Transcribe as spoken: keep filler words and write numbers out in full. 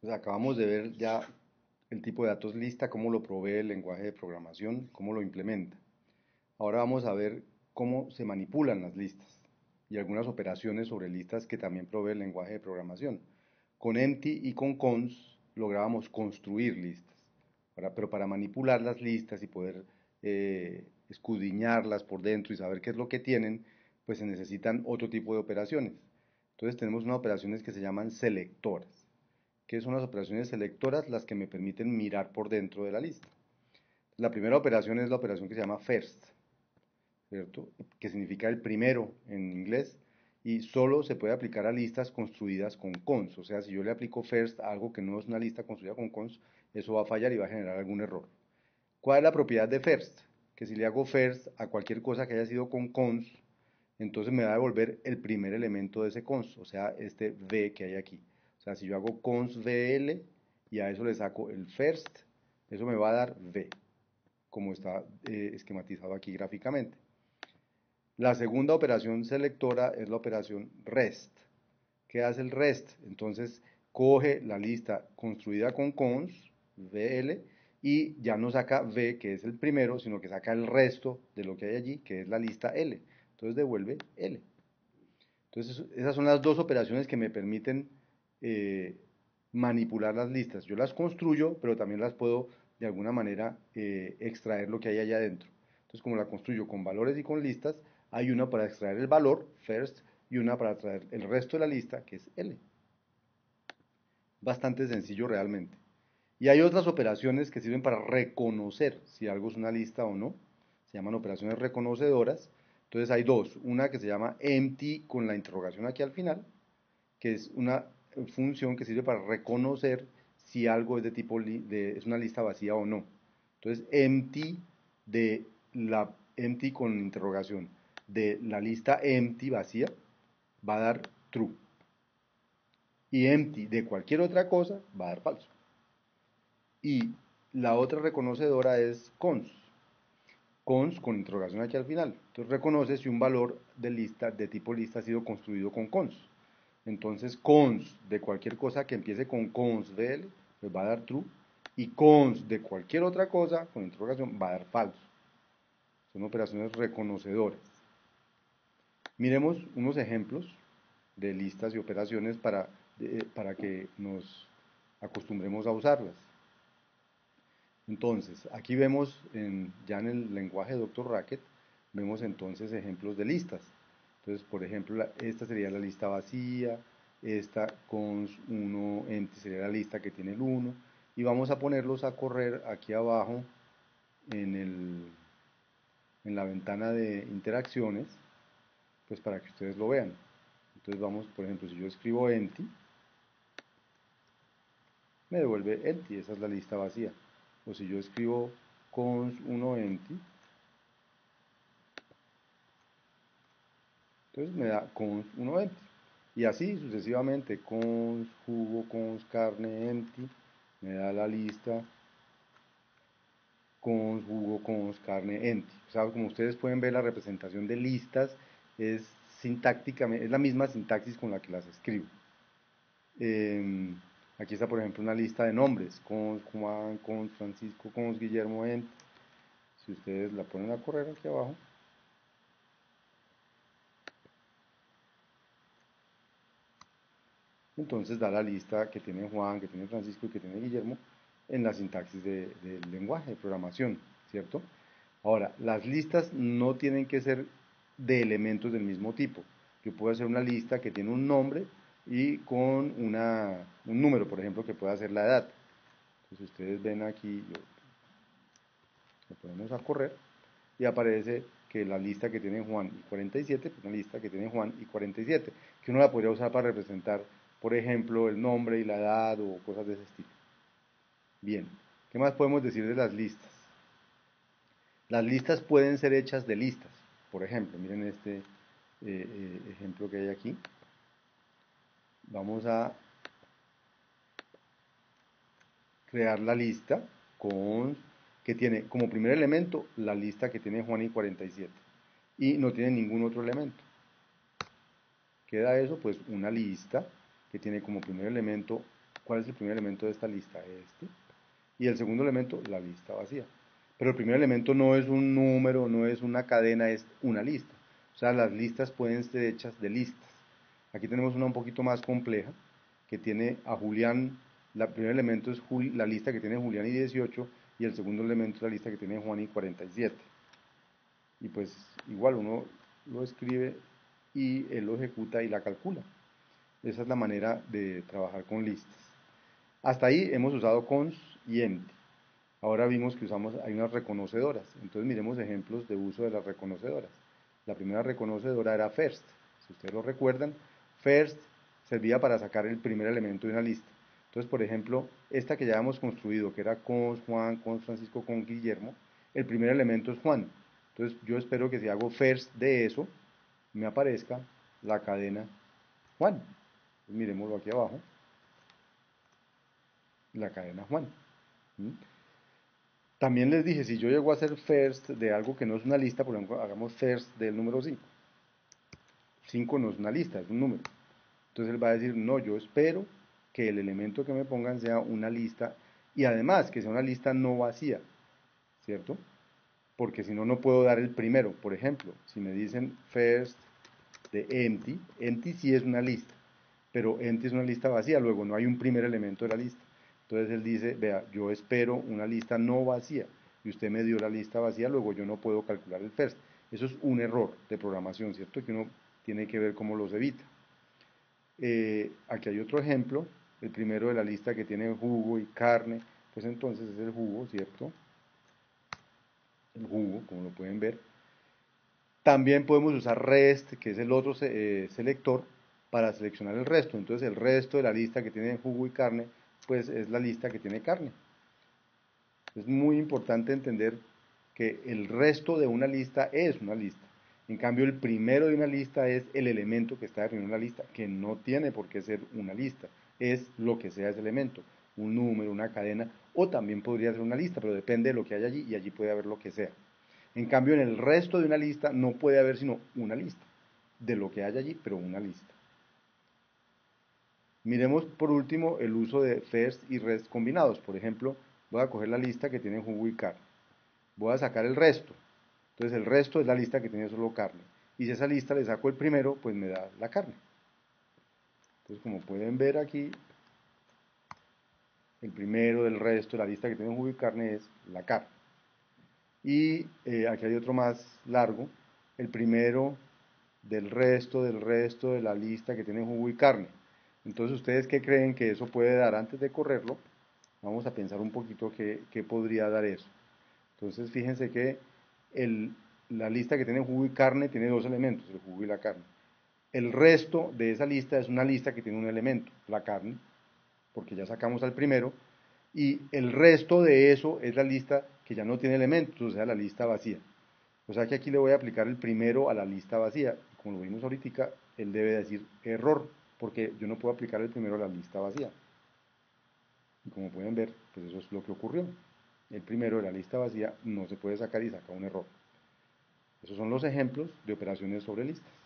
Pues acabamos de ver ya el tipo de datos lista, cómo lo provee el lenguaje de programación, cómo lo implementa. Ahora vamos a ver cómo se manipulan las listas y algunas operaciones sobre listas que también provee el lenguaje de programación. Con empty y con cons lográbamos construir listas. Ahora, pero para manipular las listas y poder eh, escudriñarlas por dentro y saber qué es lo que tienen, pues se necesitan otro tipo de operaciones. Entonces tenemos unas operaciones que se llaman selectoras, que son las operaciones selectoras las que me permiten mirar por dentro de la lista. La primera operación es la operación que se llama first, ¿cierto? Que significa el primero en inglés, y solo se puede aplicar a listas construidas con cons. O sea, si yo le aplico first a algo que no es una lista construida con cons, eso va a fallar y va a generar algún error. ¿Cuál es la propiedad de first? Que si le hago first a cualquier cosa que haya sido con cons, entonces me va a devolver el primer elemento de ese cons, o sea, este v que hay aquí. O sea, si yo hago cons vl y a eso le saco el first, eso me va a dar v, como está eh, esquematizado aquí gráficamente. La segunda operación selectora es la operación rest. ¿Qué hace el rest? Entonces coge la lista construida con cons, vl, y ya no saca v, que es el primero, sino que saca el resto de lo que hay allí, que es la lista l. Entonces devuelve l. Entonces esas son las dos operaciones que me permiten eh, manipular las listas. Yo las construyo, pero también las puedo de alguna manera eh, extraer lo que hay allá adentro. Entonces, como la construyo con valores y con listas, hay una para extraer el valor, first, y una para extraer el resto de la lista, que es L. Bastante sencillo realmente. Y hay otras operaciones que sirven para reconocer si algo es una lista o no. Se llaman operaciones reconocedoras. Entonces hay dos. Una que se llama empty con la interrogación aquí al final, que es una función que sirve para reconocer si algo es de tipo de, es una lista vacía o no. Entonces, empty de la empty con interrogación de la lista empty vacía va a dar true. Y empty de cualquier otra cosa va a dar falso. Y la otra reconocedora es cons. Cons con interrogación aquí al final. Entonces reconoce si un valor de lista de tipo lista ha sido construido con cons. Entonces cons de cualquier cosa que empiece con cons vl, pues va a dar true. Y cons de cualquier otra cosa con interrogación va a dar falso. Son operaciones reconocedoras. Miremos unos ejemplos de listas y operaciones para, eh, para que nos acostumbremos a usarlas. Entonces, aquí vemos en, ya en el lenguaje de doctor Racket, vemos entonces ejemplos de listas. Entonces, por ejemplo, la, esta sería la lista vacía, esta cons uno empty sería la lista que tiene el uno, y vamos a ponerlos a correr aquí abajo en, el, en la ventana de interacciones, pues para que ustedes lo vean. Entonces vamos, por ejemplo, si yo escribo empty, me devuelve empty, esa es la lista vacía. O si yo escribo cons uno empty, entonces me da cons uno empty. Y así sucesivamente, cons, jugo, cons, carne, empty, me da la lista cons, jugo, cons, carne, empty. O sea, como ustedes pueden ver, la representación de listas es sintácticamente, es la misma sintaxis con la que las escribo. Eh, aquí está, por ejemplo, una lista de nombres, cons, Juan, cons, Francisco, cons, Guillermo, empty. Si ustedes la ponen a correr aquí abajo, entonces da la lista que tiene Juan, que tiene Francisco y que tiene Guillermo en la sintaxis de, del lenguaje de programación, ¿cierto? Ahora, las listas no tienen que ser de elementos del mismo tipo. Yo puedo hacer una lista que tiene un nombre y con una, un número, por ejemplo, que pueda ser la edad. Entonces ustedes ven aquí, lo ponemos a correr y aparece que la lista que tiene Juan y cuarenta y siete, pues una lista que tiene Juan y cuarenta y siete, que uno la podría usar para representar, por ejemplo, el nombre y la edad o cosas de ese estilo. Bien, ¿qué más podemos decir de las listas? Las listas pueden ser hechas de listas. Por ejemplo, miren este eh, eh, ejemplo que hay aquí. Vamos a crear la lista con, que tiene como primer elemento la lista que tiene Juan y cuarenta y siete. Y no tiene ningún otro elemento. Queda eso, pues una lista que tiene como primer elemento ¿Cuál es el primer elemento de esta lista? Este. Y el segundo elemento, la lista vacía. Pero el primer elemento no es un número, no es una cadena, es una lista. O sea, las listas pueden ser hechas de listas. Aquí tenemos una un poquito más compleja, que tiene a Julián, el primer elemento es Jul, la lista que tiene Julián y dieciocho, y el segundo elemento es la lista que tiene Juan y cuarenta y siete. Y pues igual uno lo escribe y él lo ejecuta y la calcula. Esa es la manera de trabajar con listas. Hasta ahí hemos usado cons y empty. Ahora vimos que usamos, hay unas reconocedoras. Entonces miremos ejemplos de uso de las reconocedoras. La primera reconocedora era first. Si ustedes lo recuerdan, first servía para sacar el primer elemento de una lista. Entonces, por ejemplo, esta que ya hemos construido, que era cons Juan, cons Francisco, con Guillermo, el primer elemento es Juan. Entonces, yo espero que si hago first de eso, me aparezca la cadena Juan. Entonces, miremoslo aquí abajo. La cadena Juan. ¿Mm? También les dije, si yo llego a hacer first de algo que no es una lista, por ejemplo, hagamos first del número cinco. cinco no es una lista, es un número. Entonces él va a decir, no, yo espero que el elemento que me pongan sea una lista, y además que sea una lista no vacía, ¿cierto? Porque si no, no puedo dar el primero. Por ejemplo, si me dicen first de empty, empty sí es una lista, pero empty es una lista vacía, luego no hay un primer elemento de la lista. Entonces él dice, vea, yo espero una lista no vacía, y usted me dio la lista vacía, luego yo no puedo calcular el first. Eso es un error de programación, ¿cierto? Que uno tiene que ver cómo los evita. Eh, aquí hay otro ejemplo, el primero de la lista que tiene jugo y carne, pues entonces es el jugo, ¿cierto? El jugo, como lo pueden ver. También podemos usar rest, que es el otro eh, selector, para seleccionar el resto. Entonces el resto de la lista que tiene jugo y carne, pues es la lista que tiene carne. Es muy importante entender que el resto de una lista es una lista. En cambio, el primero de una lista es el elemento que está definido en una lista, que no tiene por qué ser una lista, es lo que sea ese elemento, un número, una cadena, o también podría ser una lista, pero depende de lo que haya allí, y allí puede haber lo que sea. En cambio, en el resto de una lista no puede haber sino una lista, de lo que haya allí, pero una lista. Miremos por último el uso de first y rest combinados. Por ejemplo, voy a coger la lista que tiene jugo y carne. Voy a sacar el resto. Entonces el resto es la lista que tiene solo carne. Y si a esa lista le saco el primero, pues me da la carne. Entonces como pueden ver aquí, el primero del resto de la lista que tiene jugo y carne es la carne. Y eh, aquí hay otro más largo. El primero del resto, del resto de la lista que tiene jugo y carne. Entonces, ¿ustedes qué creen que eso puede dar? Antes de correrlo, vamos a pensar un poquito qué, qué podría dar eso. Entonces, fíjense que el, la lista que tiene jugo y carne tiene dos elementos, el jugo y la carne. El resto de esa lista es una lista que tiene un elemento, la carne, porque ya sacamos al primero, y el resto de eso es la lista que ya no tiene elementos, o sea, la lista vacía. O sea que aquí le voy a aplicar el primero a la lista vacía. Como lo vimos ahorita, él debe decir error, porque yo no puedo aplicar el primero a la lista vacía. Y como pueden ver, pues eso es lo que ocurrió. El primero de la lista vacía no se puede sacar y saca un error. Esos son los ejemplos de operaciones sobre listas.